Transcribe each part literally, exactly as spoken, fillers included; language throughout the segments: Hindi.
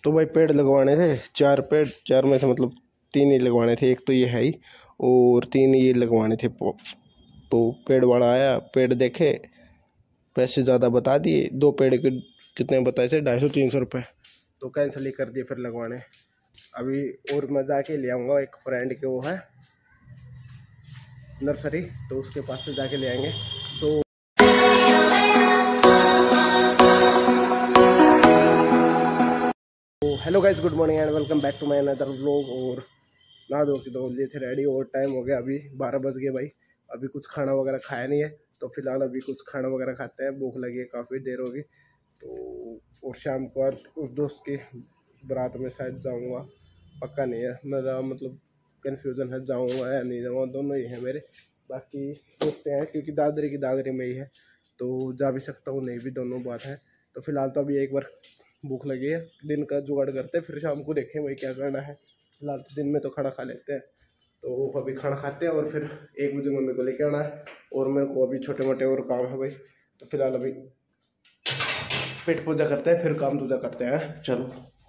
तो भाई पेड़ लगवाने थे, चार पेड़, चार में से मतलब तीन ही लगवाने थे, एक तो ये है ही और तीन ये लगवाने थे। तो पेड़ वाला आया, पेड़ देखे, पैसे ज़्यादा बता दिए, दो पेड़ के कितने बताए थे, ढाई सौ तीन सौ रुपये, तो कैंसिल ही कर दिए फिर लगवाने। अभी और मैं जाके ले आऊँगा, एक फ्रेंड के वो है नर्सरी, तो उसके पास से जाके ले आएंगे। तो hello guys, good morning and welcome back to my another vlog. और नहा धो के तो लिए थे रेडी और टाइम हो गया अभी बारह बज गए भाई। अभी कुछ खाना वगैरह खाया नहीं है, तो फिलहाल अभी कुछ खाना वगैरह खाते हैं, भूख लगी है, काफ़ी देर होगी। तो और शाम को आज उस दोस्त की बारात में शायद जाऊंगा, पक्का नहीं है, मेरा मतलब कन्फ्यूज़न है जाऊंगा या नहीं जाऊंगा, दोनों ही है मेरे। बाकी देखते हैं, क्योंकि दादरी की दादरी में ही है, तो जा भी सकता हूँ, नहीं भी, दोनों बात है। तो फिलहाल तो अभी एक बार भूख लगी है, दिन का जुगाड़ करते हैं, फिर शाम को देखें भाई क्या करना है। फिलहाल तो दिन में तो खाना खा लेते हैं, तो अभी खाना खाते हैं और फिर एक बजे मम्मी को लेके आना है, और मेरे को अभी छोटे मोटे और काम है भाई। तो फिलहाल अभी पेट पूजा करते हैं, फिर काम पूजा करते हैं। चलो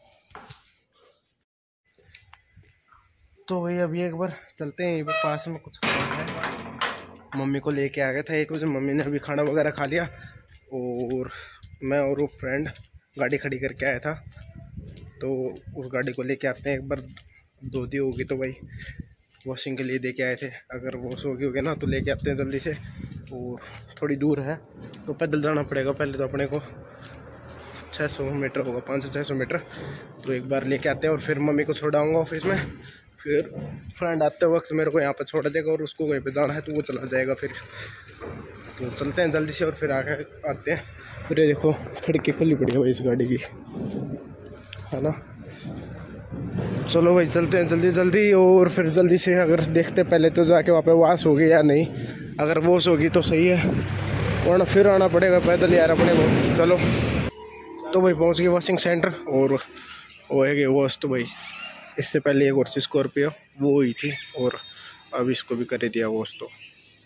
तो भाई अभी एक बार चलते हैं, पास में कुछ काम है, मम्मी को लेके आ गया था एक बजे, मम्मी ने अभी खाना वगैरह खा लिया, और मैं और वो फ्रेंड गाड़ी खड़ी करके आया था, तो उस गाड़ी को लेके आते हैं। एक बार धोती होगी तो भाई वॉशिंग के लिए दे के आए थे, अगर वॉश होगी होगी ना तो लेके आते हैं जल्दी से। और थोड़ी दूर है तो पैदल जाना पड़ेगा, पहले तो अपने को छः सौ मीटर होगा, पाँच से छः सौ मीटर। तो एक बार लेके आते हैं और फिर मम्मी को छोड़ाऊँगा ऑफिस में, फिर फ्रेंड आते वक्त मेरे को यहाँ पर छोड़ देगा और उसको कहीं पर जाना है तो वो चला जाएगा फिर। तो चलते हैं जल्दी से और फिर आगे आते हैं। फिर ये देखो खिड़की खुली पड़ी है भाई इस गाड़ी की, है ना। चलो भाई चलते हैं जल्दी जल्दी, और फिर जल्दी से अगर देखते पहले तो जाके वहाँ पे वॉश होगी या नहीं, अगर वॉश होगी तो सही है, वरना फिर आना पड़ेगा पैदल यार अपने को। चलो तो भाई पहुँच गए वॉशिंग सेंटर, और वो है वॉश। तो भाई इससे पहले एक और थी स्कॉर्पियो, वो हुई थी, और अब इसको भी कर दिया वॉश। तो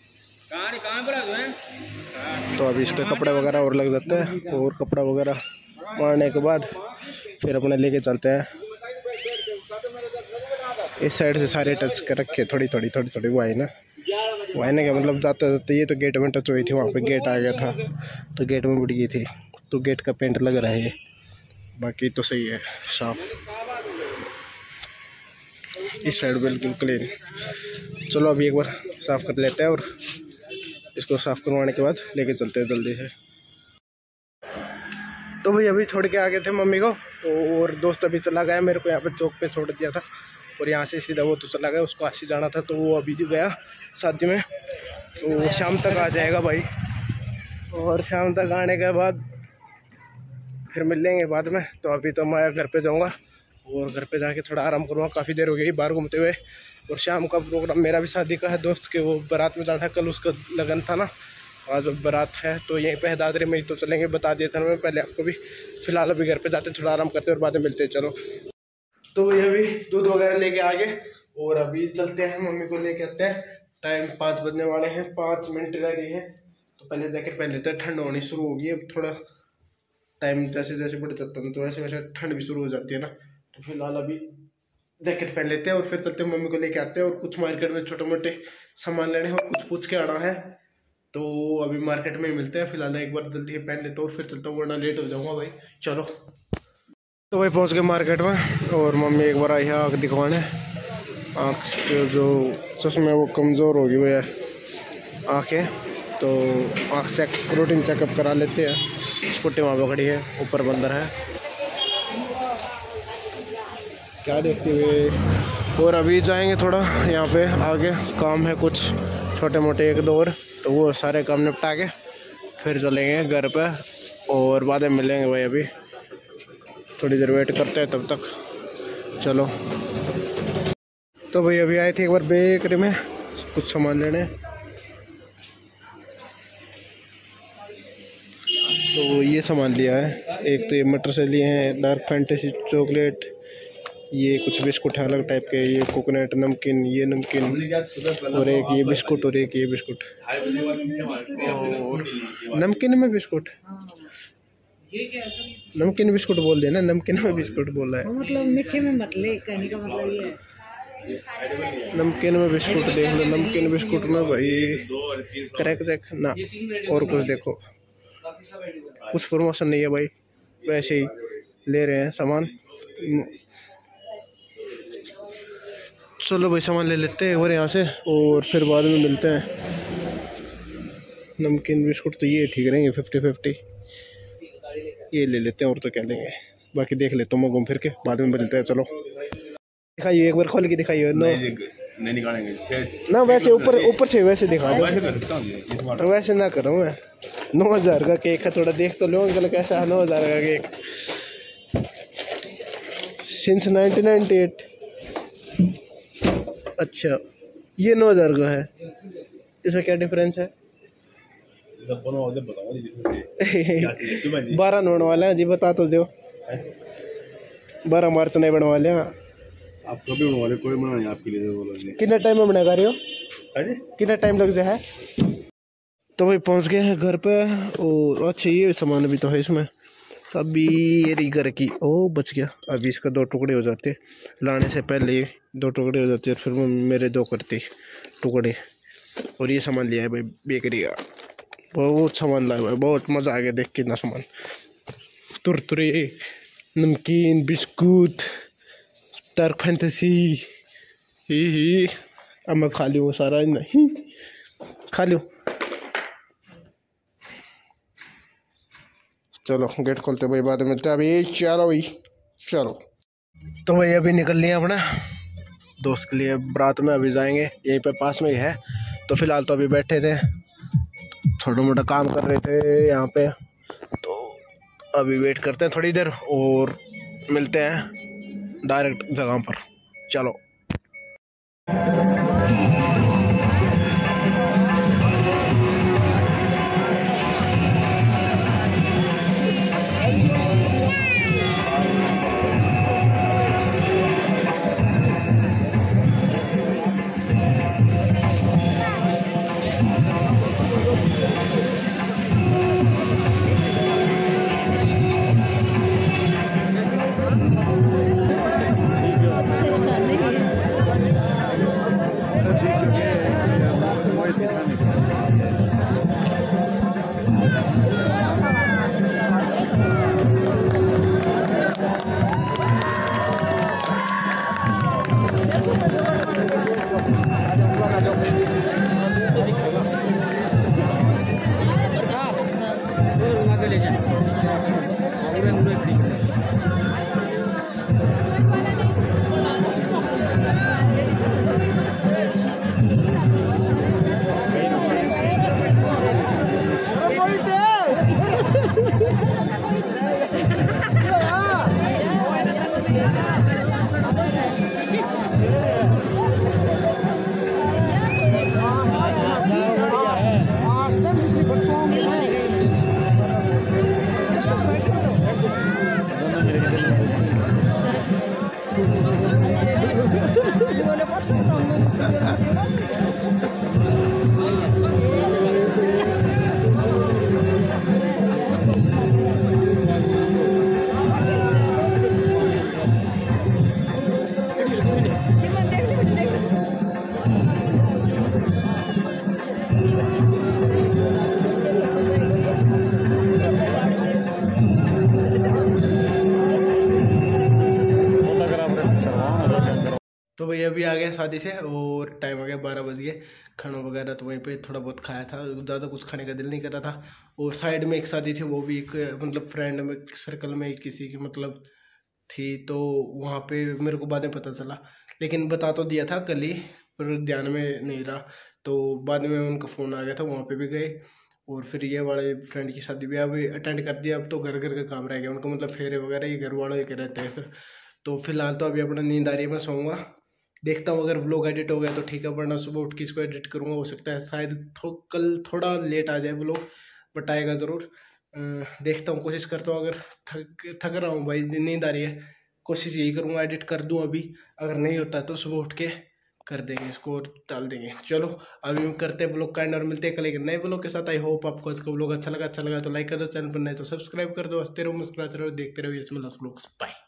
तो अभी इसके कपड़े वगैरह और लग जाते हैं, और कपड़ा वगैरह मारने के बाद फिर अपने लेके चलते हैं। इस साइड से सारे टच कर रखे, थोड़ी थोड़ी थोड़ी थोड़ी वो आई ना, वो है ना, क्या मतलब जाते जाते ये तो गेट में टच हुई थी, वहाँ पे गेट आ गया था तो गेट में उड़ गई थी, तो गेट का पेंट लग रहा है ये, बाकी तो सही है, साफ। इस साइड बिल्कुल क्लीन। चलो अभी एक बार साफ़ कर लेते हैं, और इसको साफ़ करवाने के बाद लेके चलते हैं जल्दी से। तो भाई अभी छोड़ के आ गए थे मम्मी को, और दोस्त अभी चला गया, मेरे को यहाँ पे चौक पे छोड़ दिया था, और यहाँ से सीधा वो तो चला गया, उसको आशी जाना था तो वो अभी गया शादी में, तो शाम तक आ जाएगा भाई। और शाम तक आने के बाद फिर मिल लेंगे बाद में। तो अभी तो मैं घर पे जाऊँगा, और घर पे जाके थोड़ा आराम करूँगा, काफ़ी देर हो गई बाहर घूमते हुए। और शाम का प्रोग्राम मेरा भी शादी का है, दोस्त के वो बारात में जाना है, कल उसका लगन था ना, आज बारात है, तो यहीं पे दादरी में ही तो चलेंगे, बता दिया था मैं पहले आपको भी। फिलहाल अभी घर पे जाते थोड़ा आराम करते और बाद में मिलते हैं। चलो तो भाई अभी दूध वगैरह लेके आ गए, और अभी चलते हैं, मम्मी को लेके आते हैं। टाइम पाँच बजने वाले हैं, पाँच मिनट रह गए हैं, तो पहले जैकेट पहन लेते हैं, ठंड होनी शुरू होगी अब, थोड़ा टाइम जैसे जैसे बढ़ जाता है तो वैसे वैसे ठंड भी शुरू हो जाती है ना। तो फिलहाल अभी जैकेट पहन लेते हैं और फिर चलते हैं, मम्मी को लेके आते हैं, और कुछ मार्केट में छोटे मोटे सामान लेने हैं और कुछ पूछ के आना है, तो अभी मार्केट में ही मिलते हैं। फिलहाल एक बार जल्दी पहन लेते हैं और फिर चलता हूँ, वरना लेट हो जाऊँगा भाई। चलो तो भाई पहुँच गए मार्केट में, और मम्मी एक बार आई है आँख दिखवाने, आँख के जो चश्मे वो कमज़ोर होगी वो है आँखें, तो आँख चेक रूटीन चेकअप करा लेते हैं। स्कूटी वहाँ पर खड़ी है, ऊपर बंदर है, क्या देखते हुए। और अभी जाएंगे थोड़ा यहाँ पे आगे, काम है कुछ छोटे मोटे एक दो और, तो वो सारे काम निपटा के फिर चलेंगे घर पे, और बाद में मिलेंगे भाई। अभी थोड़ी देर वेट करते हैं तब तक। चलो तो भाई अभी आए थे एक बार बेकरी में कुछ सामान लेने, तो ये सामान लिया है। एक तो ये मटर से लिए हैं, डार्क फैंटेसी चॉकलेट, ये कुछ बिस्कुट है अलग टाइप के, ये कोकोनट नमकीन, ये नमकीन, और एक ये बिस्कुट, और एक ये बिस्कुट, और नमकीन में बिस्कुट, नमकीन बिस्कुट बोल देना, नमकीन में बिस्कुट बोल रहा है। मतलब मीठे में मत ले, कहने का मतलब ये है। नमकीन में बिस्कुट देख लो, नमकीन बिस्कुट में भाई क्रैक जैक ना और कुछ देखो, कुछ प्रमोशन नहीं है भाई, वैसे ही ले रहे हैं सामान। चलो भाई सामान ले लेते हैं और यहाँ से, और फिर बाद में मिलते हैं। नमकीन बिस्कुट तो ये ठीक रहेंगे, फिफ्टी फिफ्टी ये ले लेते हैं, और तो क्या लेंगे, बाकी देख लेता हूँ मैं घूम फिर के, बाद में मिलते हैं। चलो दिखाइए एक बार खोल के दिखाइए। नो नहीं निकालेंगे ना, वैसे ऊपर ऊपर से वैसे दिखा दो, वैसे ना करो मैं। नौ हज़ार का केक है, थोड़ा देख तो लो अंकल कैसा है नौ हज़ार का cake, since nineteen ninety eight. अच्छा ये नौ हज़ार का है, इसमें क्या डिफरेंस है? बारह नोट वाले हैं जी, बता तो दो। बारह मार्च नहीं बनवा लिया आप कभी बनवा रहे, कोई मना नहीं आपके लिए। बोलोगे कितना टाइम में बना रही हो, कितना टाइम लग जाए? तो भाई पहुंच गए हैं घर पे, और अच्छा ये सामान भी तो है इसमें, अभी ये रही घर की। ओ बच गया, अभी इसका दो टुकड़े हो जाते, लाने से पहले दो टुकड़े हो जाते, और फिर वो मेरे दो करते टुकड़े। और ये सामान लिया है भाई बेकरी का, बहुत सामान लाया भाई, बहुत मज़ा आ गया देख के ना सामान। तुरतुरे, नमकीन, बिस्कुट, डार्क फैंटेसी, ही ही अब मैं खा लूँ सारा, नहीं खा लूँ। चलो गेट खोलते भाई, बाद में मिलते हैं अभी। चलो भाई चलो, तो भाई अभी निकल लिए अपना दोस्त के लिए बारात में, अभी जाएंगे, यहीं पे पास में ही है। तो फिलहाल तो अभी बैठे थे, छोटा मोटा काम कर रहे थे यहाँ पे, तो अभी वेट करते हैं थोड़ी देर, और मिलते हैं डायरेक्ट जगह पर। चलो तो भैया अभी आ गए शादी से, और टाइम आ गया बारह बज गए। खाना वगैरह तो वहीं पे थोड़ा बहुत खाया था, ज़्यादा कुछ खाने का दिल नहीं कर रहा था। और साइड में एक शादी थी, वो भी एक मतलब फ्रेंड में सर्कल में किसी की मतलब थी, तो वहाँ पे मेरे को बाद में पता चला, लेकिन बता तो दिया था कल ही, पर ध्यान में नहीं रहा। तो बाद में उनका फ़ोन आ गया था, वहाँ पे भी गए, और फिर ये वाले फ्रेंड की शादी भी अभी अटेंड कर दिया। अब तो घर घर का काम रह गया उनको, मतलब फेरे वगैरह ये घर वालों के रहते हैं सर। तो फिलहाल तो अभी अपना नींद आ रही है, मैं सोऊंगा। देखता हूँ अगर व्लॉग एडिट हो गया तो ठीक है, वरना सुबह उठ के इसको एडिट करूँगा। हो सकता है शायद थो, कल थोड़ा लेट आ जाए व्लॉग, बट आएगा ज़रूर। देखता हूँ, कोशिश करता हूँ। अगर थक थक रहा हूँ भाई, नींद आ रही है, कोशिश यही करूँगा एडिट कर दूँ अभी। अगर नहीं होता तो सुबह उठ के कर देंगे इसको और डाल देंगे। चलो अभी हम करते हैं ब्लॉग का एंड और मिलते हैं कल एक नए ब्लॉग के साथ। आई होप आपको आज का ब्लॉग अच्छा लगा अच्छा लगा तो लाइक कर दो, चैनल पर नए तो सब्सक्राइब कर दो। हंसते रहो, मुस्कुराते रहो, देखते रहो ये ब्लॉग्स। बाय।